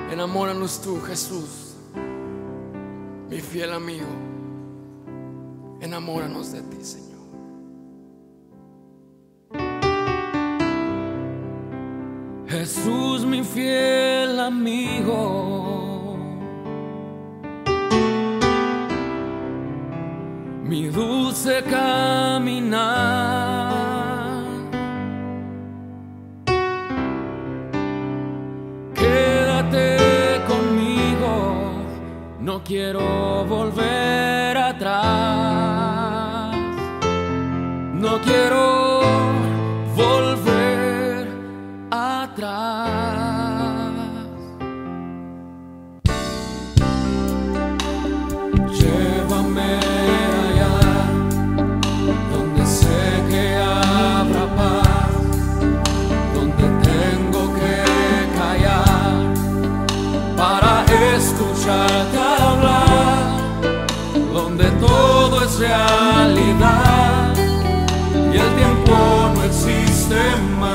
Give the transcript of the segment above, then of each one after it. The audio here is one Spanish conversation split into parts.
Enamóranos tú, Jesús, mi fiel amigo. Enamóranos de ti, Señor. Jesús, mi fiel amigo, mi dulce caminar, quédate conmigo, no quiero volver atrás, no quiero volver atrás. Llévame allá donde sé que habrá paz, donde tengo que callar para escucharte hablar, donde todo es realidad y el tiempo no existe más.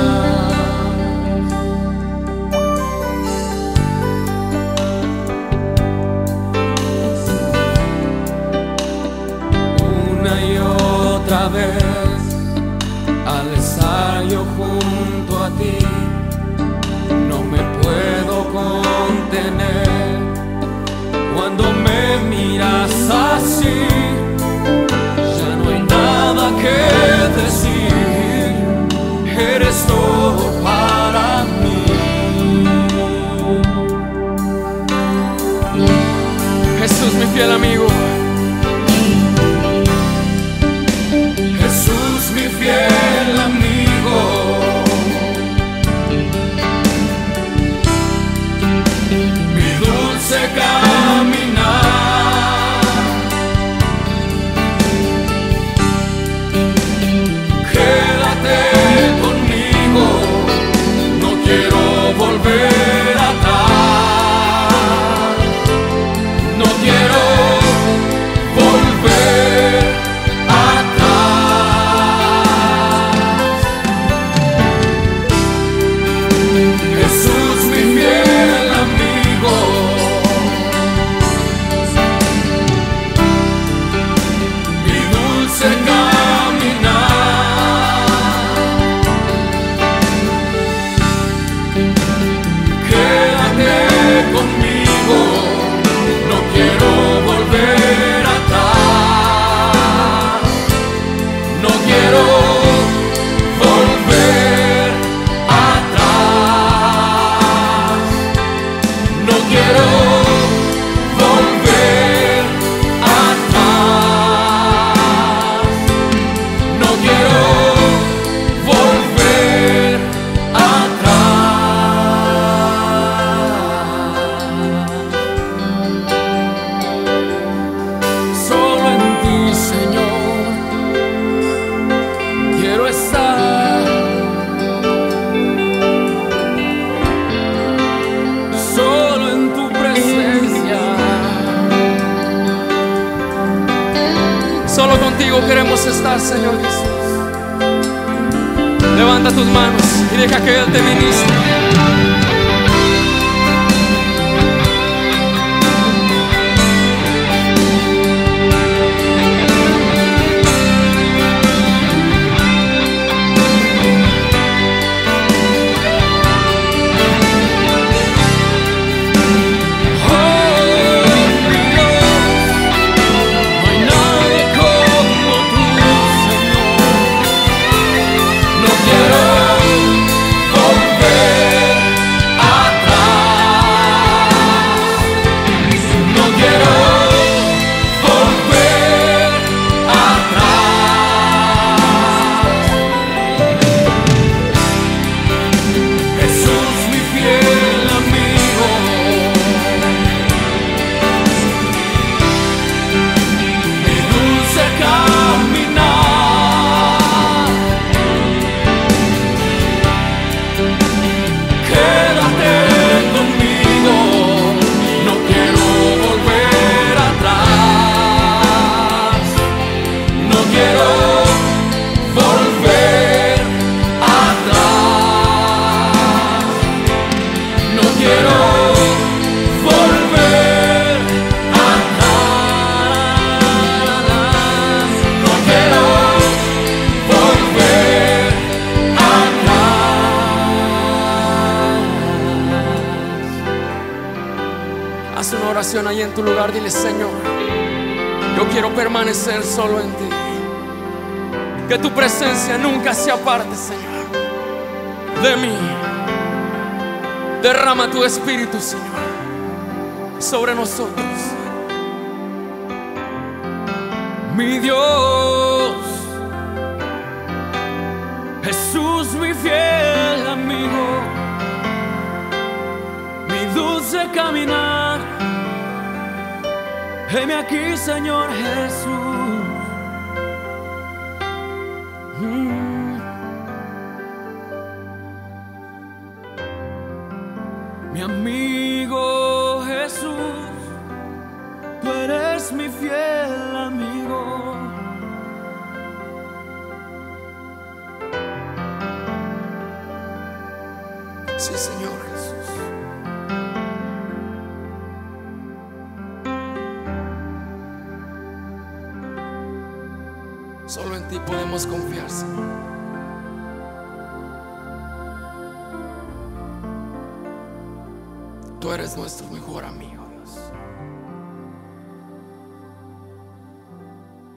Otra vez, al estar yo junto a ti, no me puedo contener. Cuando me miras así, ya no hay nada que decir. Eres todo para mí. Jesús, mi fiel amigo. Mi fiel amigo, mi dulce caminar, quédate conmigo, no quiero volver atrás, no quiero volver Jesús, mi fiel amigo, mi dulce caminar, quédate conmigo, no quiero volver atrás, no quiero volver atrás. No quiero volver atrás, no quiero volver atrás. Solo en ti, Señor, quiero estar. Solo en tu presencia, Solo contigo queremos estar, Señor Jesús. Levanta tus manos y deja que Él te ministre. No quiero volver Haz una oración ahí en tu lugar. Dile: Señor, yo quiero permanecer solo en ti. Que tu presencia nunca se aparte, Señor, de mí. Derrama tu espíritu, Señor, sobre nosotros. Mi Dios, Jesús, mi fiel amigo, mi dulce caminar. Heme aquí, Señor Jesús. Mi amigo Jesús, tú eres mi fiel amigo. Sí, Señor Jesús. Solo en ti podemos confiar, Señor. Tú eres nuestro mejor amigo.